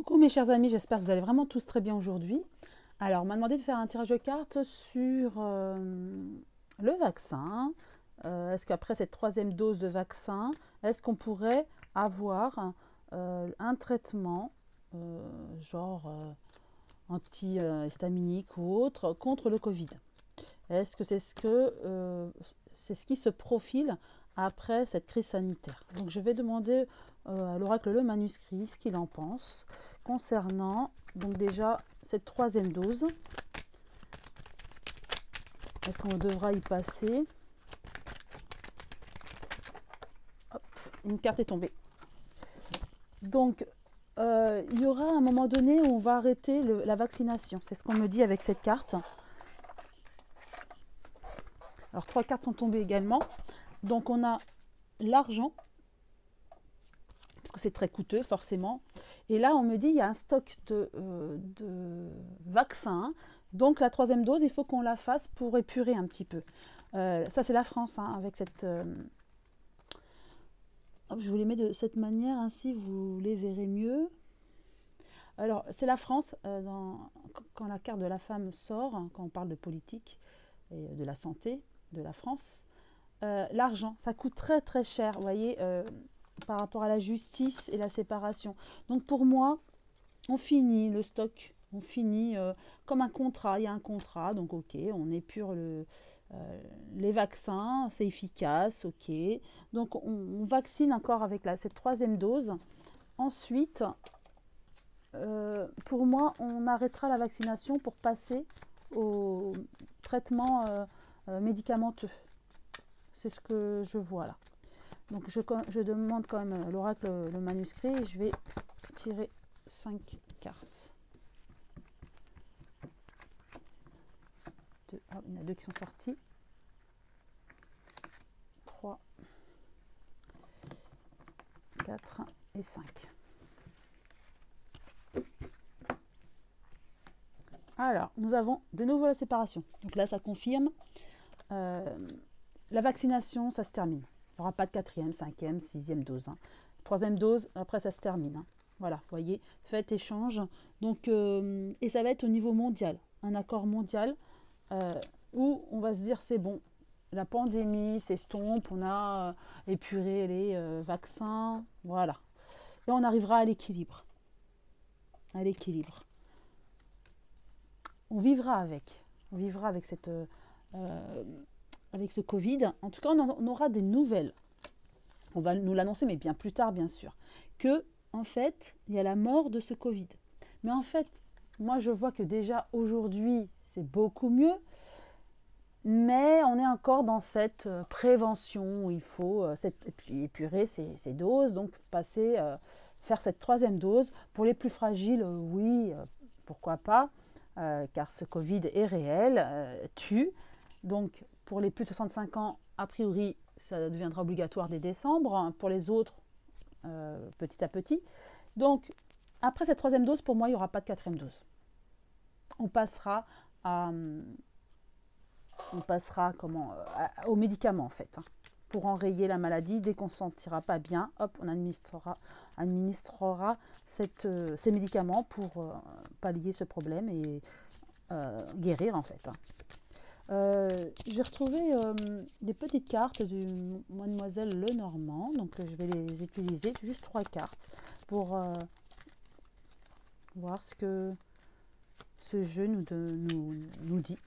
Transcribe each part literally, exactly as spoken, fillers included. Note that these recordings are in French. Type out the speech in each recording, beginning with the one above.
Coucou mes chers amis, j'espère que vous allez vraiment tous très bien aujourd'hui. Alors, on m'a demandé de faire un tirage de cartes sur euh, le vaccin. Euh, est-ce qu'après cette troisième dose de vaccin, est-ce qu'on pourrait avoir euh, un traitement, euh, genre euh, antihistaminique ou autre, contre le Covid? Est-ce que c'est ce que euh, c'est ce qui se profile après cette crise sanitaire? Donc je vais demander euh, à l'oracle le manuscrit ce qu'il en pense concernant donc déjà cette troisième dose. Est-ce qu'on devra y passer? Hop, une carte est tombée. Donc euh, il y aura un moment donné où on va arrêter le, la vaccination. C'est ce qu'on me dit avec cette carte. Alors trois cartes sont tombées également. Donc on a l'argent, parce que c'est très coûteux forcément. Et là on me dit il y a un stock de, euh, de vaccins. Donc la troisième dose, il faut qu'on la fasse pour épurer un petit peu. Euh, ça c'est la France, hein, avec cette... Euh... Hop, je vous les mets de cette manière, ainsi vous les verrez mieux. Alors c'est la France, euh, dans... quand la carte de la femme sort, hein, quand on parle de politique et de la santé de la France. Euh, l'argent, ça coûte très très cher, vous voyez, euh, par rapport à la justice et la séparation. Donc pour moi, on finit le stock, on finit euh, comme un contrat, il y a un contrat, donc ok, on épure le, euh, les vaccins, c'est efficace, ok. Donc on, on vaccine encore avec la, cette troisième dose. Ensuite, euh, pour moi, on arrêtera la vaccination pour passer au traitement euh, euh, médicamenteux. C'est ce que je vois là. Donc je, je demande quand même à l'oracle le manuscrit et je vais tirer cinq cartes. Deux, oh, il y en a deux qui sont sortis. trois, quatre et cinq. Alors, nous avons de nouveau la séparation. Donc là, ça confirme. Euh, la vaccination, ça se termine. Il n'y aura pas de quatrième, cinquième, sixième dose. Hein. Troisième dose, après ça se termine. Hein. Voilà, vous voyez, faites échange. Donc, euh, et ça va être au niveau mondial. Un accord mondial euh, où on va se dire c'est bon. La pandémie s'estompe, on a euh, épuré les euh, vaccins. Voilà. Et on arrivera à l'équilibre. À l'équilibre. On vivra avec. On vivra avec cette... Euh, avec ce Covid, en tout cas on, en, on aura des nouvelles. On va nous l'annoncer, mais bien plus tard, bien sûr, que en fait, il y a la mort de ce Covid. Mais en fait, moi je vois que déjà aujourd'hui, c'est beaucoup mieux, mais on est encore dans cette euh, prévention où il faut euh, cette, et puis épurer ces, ces doses, donc passer, euh, faire cette troisième dose. Pour les plus fragiles, euh, oui, euh, pourquoi pas, euh, car ce Covid est réel, euh, tue. Donc, pour les plus de soixante-cinq ans, a priori, ça deviendra obligatoire dès décembre. Pour les autres, euh, petit à petit. Donc, après cette troisième dose, pour moi, il n'y aura pas de quatrième dose. On passera, à, on passera comment, à, aux médicaments, en fait, hein, pour enrayer la maladie. Dès qu'on ne se sentira pas bien, hop, on administrera, administrera cette, euh, ces médicaments pour euh, pallier ce problème et euh, guérir, en fait. Hein. Euh, j'ai retrouvé euh, des petites cartes du Mademoiselle Lenormand, donc euh, je vais les utiliser, juste trois cartes, pour euh, voir ce que ce jeu nous, de, nous, nous dit.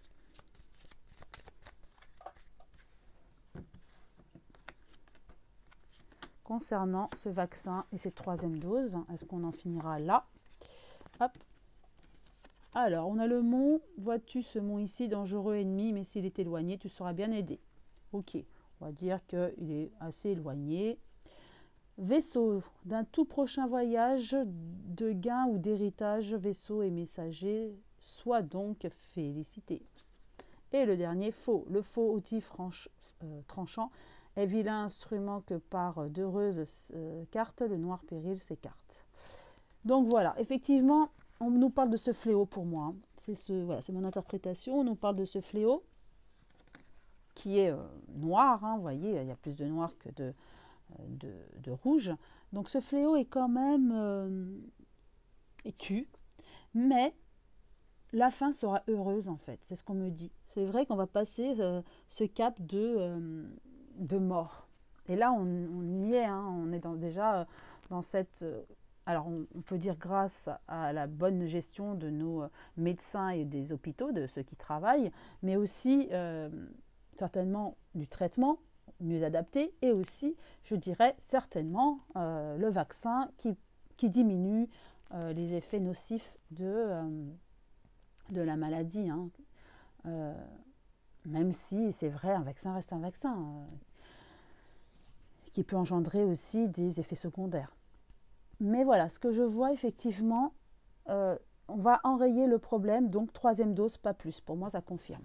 Concernant ce vaccin et cette troisième dose, est-ce qu'on en finira là? Hop. Alors, on a le mont. Vois-tu ce mont ici, dangereux ennemi, mais s'il est éloigné, tu seras bien aidé. Ok, on va dire qu'il est assez éloigné. Vaisseau d'un tout prochain voyage de gain ou d'héritage, vaisseau et messager, sois donc félicité. Et le dernier, faux. Le faux outil franche, euh, tranchant est vilain instrument que par d'heureuses euh, cartes, le noir péril s'écarte. Donc voilà, effectivement, on nous parle de ce fléau pour moi. C'est ce, voilà, c'est mon interprétation. On nous parle de ce fléau qui est euh, noir. Hein, vous voyez, il y a plus de noir que de, de, de rouge. Donc ce fléau est quand même euh, et tue, mais la fin sera heureuse en fait, c'est ce qu'on me dit. C'est vrai qu'on va passer euh, ce cap de, euh, de mort. Et là, on, on y est, hein, on est dans, déjà dans cette... Euh, alors, on, on peut dire grâce à la bonne gestion de nos médecins et des hôpitaux, de ceux qui travaillent, mais aussi euh, certainement du traitement mieux adapté, et aussi, je dirais, certainement euh, le vaccin qui, qui diminue euh, les effets nocifs de... Euh, de la maladie, hein. euh, même si c'est vrai, un vaccin reste un vaccin, euh, qui peut engendrer aussi des effets secondaires. Mais voilà, ce que je vois effectivement, euh, on va enrayer le problème, donc troisième dose, pas plus. Pour moi, ça confirme.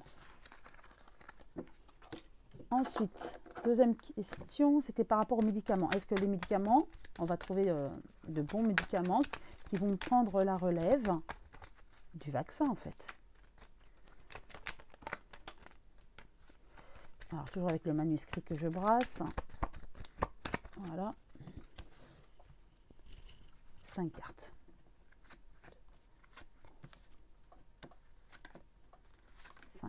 Ensuite, deuxième question, c'était par rapport aux médicaments. Est-ce que les médicaments, on va trouver euh, de bons médicaments qui vont prendre la relève du vaccin en fait. Alors toujours avec le manuscrit que je brasse. Voilà. Cinq cartes. Cinq.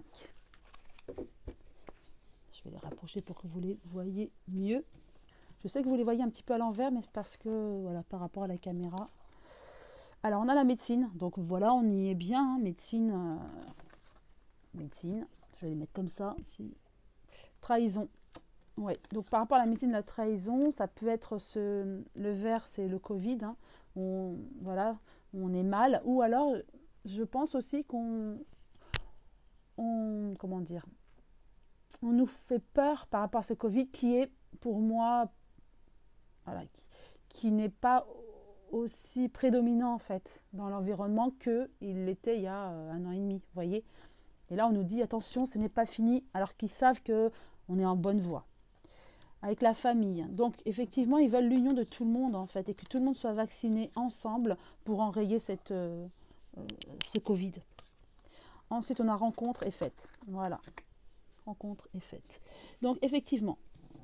Je vais les rapprocher pour que vous les voyez mieux. Je sais que vous les voyez un petit peu à l'envers, mais c'est parce que voilà, par rapport à la caméra. Alors, on a la médecine. Donc, voilà, on y est bien. Hein, médecine. Euh, médecine. Je vais les mettre comme ça. Si. Trahison. Oui. Donc, par rapport à la médecine de la trahison, ça peut être ce, le vert, c'est le Covid. Hein, on, voilà, on est mal. Ou alors, je pense aussi qu'on... On, comment dire on nous fait peur par rapport à ce Covid qui est, pour moi, voilà, qui, qui n'est pas aussi prédominant en fait dans l'environnement qu'il l'était il y a un an et demi, vous voyez. Et là on nous dit attention, ce n'est pas fini, alors qu'ils savent qu'on est en bonne voie. Avec la famille, donc effectivement ils veulent l'union de tout le monde en fait, et que tout le monde soit vacciné ensemble pour enrayer cette, euh, ce Covid. Ensuite on a rencontre et fête, voilà, rencontre et fête. Donc effectivement,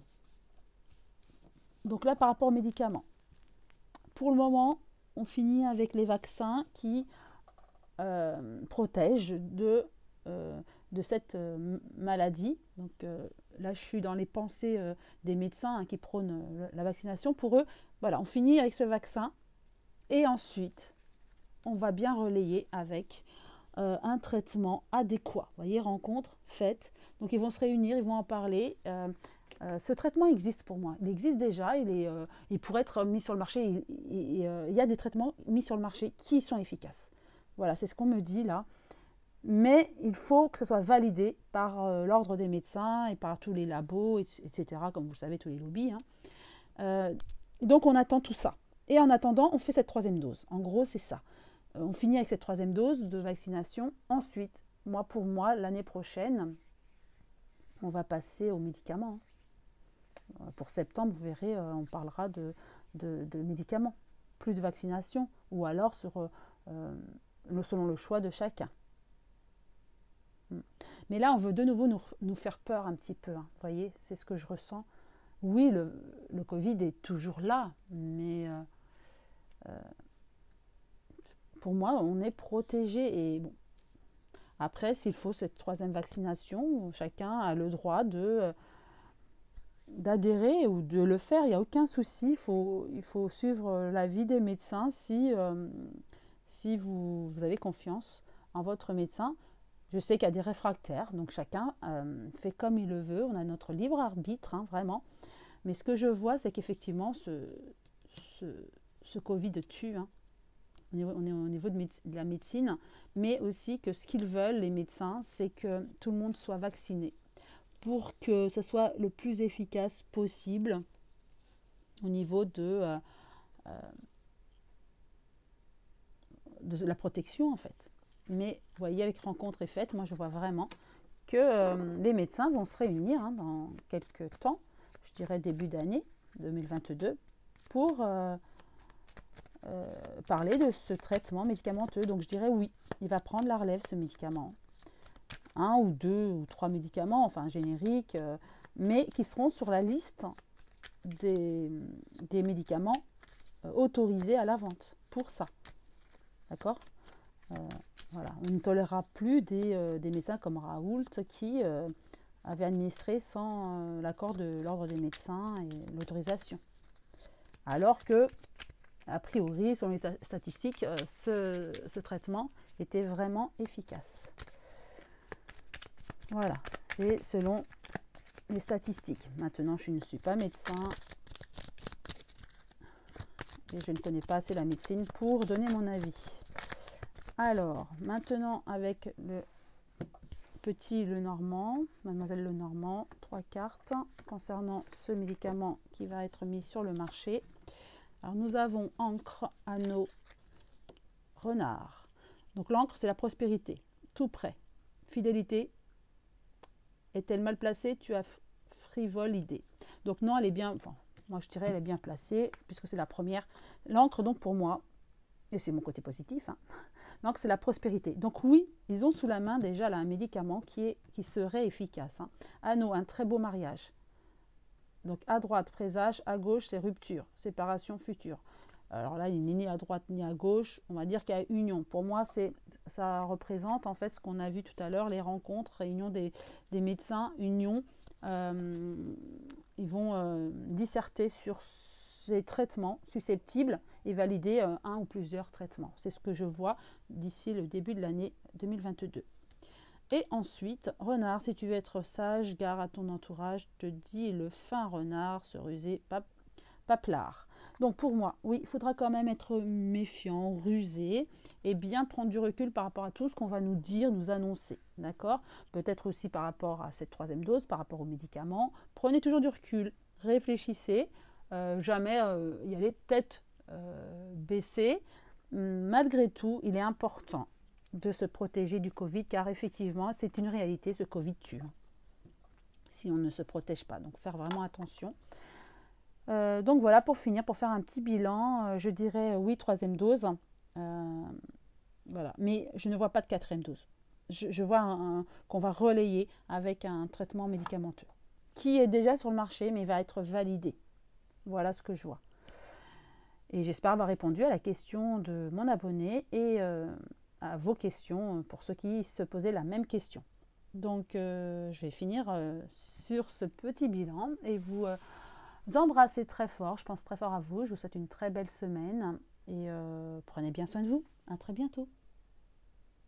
donc là par rapport aux médicaments, pour le moment, on finit avec les vaccins qui euh, protègent de, euh, de cette euh, maladie. Donc euh, là, je suis dans les pensées euh, des médecins hein, qui prônent euh, la vaccination. Pour eux, voilà, on finit avec ce vaccin et ensuite, on va bien relayer avec euh, un traitement adéquat. Vous voyez, rencontre, fête. Donc ils vont se réunir, ils vont en parler. Euh, Euh, ce traitement existe pour moi. Il existe déjà, il, est, euh, il pourrait être mis sur le marché. Il, il, il, euh, il y a des traitements mis sur le marché qui sont efficaces. Voilà, c'est ce qu'on me dit là. Mais il faut que ce soit validé par euh, l'ordre des médecins et par tous les labos, et cetera. Comme vous le savez, tous les lobbies. Hein. Euh, donc on attend tout ça. Et en attendant, on fait cette troisième dose. En gros, c'est ça. Euh, on finit avec cette troisième dose de vaccination. Ensuite, moi pour moi, l'année prochaine, on va passer aux médicaments. Hein. Pour septembre, vous verrez, euh, on parlera de, de, de médicaments, plus de vaccination, ou alors sur, euh, le, selon le choix de chacun. Mais là, on veut de nouveau nous, nous faire peur un petit peu. Hein. Vous voyez, c'est ce que je ressens. Oui, le, le Covid est toujours là, mais euh, euh, pour moi, on est protégé. Et bon, après, s'il faut cette troisième vaccination, chacun a le droit de... Euh, d'adhérer ou de le faire, il n'y a aucun souci. Il faut, il faut suivre l'avis des médecins si, euh, si vous, vous avez confiance en votre médecin. Je sais qu'il y a des réfractaires, donc chacun euh, fait comme il le veut. On a notre libre arbitre, hein, vraiment. Mais ce que je vois, c'est qu'effectivement, ce, ce, ce Covid tue. Hein. On est, on est au niveau de, de la médecine, mais aussi que ce qu'ils veulent, les médecins, c'est que tout le monde soit vacciné, pour que ce soit le plus efficace possible au niveau de, euh, euh, de la protection en fait. Mais vous voyez, avec rencontre et fête, moi je vois vraiment que euh, les médecins vont se réunir hein, dans quelques temps, je dirais début d'année deux mille vingt-deux, pour euh, euh, parler de ce traitement médicamenteux. Donc je dirais oui, il va prendre la relève ce médicament. Un ou deux ou trois médicaments, enfin génériques, euh, mais qui seront sur la liste des, des médicaments euh, autorisés à la vente pour ça. D'accord. euh, Voilà. On ne tolérera plus des, euh, des médecins comme Raoult qui euh, avaient administré sans euh, l'accord de l'ordre des médecins et l'autorisation. Alors que, a priori, selon les statistiques, euh, ce, ce traitement était vraiment efficace. Voilà, c'est selon les statistiques. Maintenant, je ne suis pas médecin et je ne connais pas assez la médecine pour donner mon avis. Alors, maintenant avec le petit Lenormand, Mademoiselle Lenormand, trois cartes concernant ce médicament qui va être mis sur le marché. Alors, nous avons encre, anneau, renard. Donc, l'encre, c'est la prospérité, tout prêt. Fidélité, est-elle mal placée? Tu as frivole idée. Donc, non, elle est bien, enfin, moi je dirais elle est bien placée, puisque c'est la première. L'encre, donc, pour moi, et c'est mon côté positif, hein, l'encre, c'est la prospérité. Donc, oui, ils ont sous la main déjà là, un médicament qui, est, qui serait efficace. Hein. Anneau, un très beau mariage. Donc, à droite, présage, à gauche, c'est rupture, séparation future. Alors là, il n'est ni à droite ni à gauche. On va dire qu'il y a union. Pour moi, c'est, ça représente en fait ce qu'on a vu tout à l'heure, les rencontres, réunion des, des médecins, union. Euh, ils vont euh, disserter sur ces traitements susceptibles et valider euh, un ou plusieurs traitements. C'est ce que je vois d'ici le début de l'année deux mille vingt-deux. Et ensuite, renard, si tu veux être sage, gare à ton entourage, te dit le fin renard, se ruser, pas, pas plard. Donc pour moi, oui, il faudra quand même être méfiant, rusé et bien prendre du recul par rapport à tout ce qu'on va nous dire, nous annoncer. D'accord? Peut-être aussi par rapport à cette troisième dose, par rapport aux médicaments. Prenez toujours du recul, réfléchissez, euh, jamais euh, y aller tête euh, baissée. Malgré tout, il est important de se protéger du Covid, car effectivement, c'est une réalité, ce Covid tue. Si on ne se protège pas, donc faire vraiment attention. Euh, donc voilà, pour finir, pour faire un petit bilan, euh, je dirais euh, oui, troisième dose. Euh, voilà, mais je ne vois pas de quatrième dose. Je, je vois un, un, qu'on va relayer avec un traitement médicamenteux, qui est déjà sur le marché, mais va être validé. Voilà ce que je vois. Et j'espère avoir répondu à la question de mon abonné et euh, à vos questions pour ceux qui se posaient la même question. Donc, euh, je vais finir euh, sur ce petit bilan et vous, euh, vous embrasser très fort. Je pense très fort à vous. Je vous souhaite une très belle semaine et euh, prenez bien soin de vous. À très bientôt.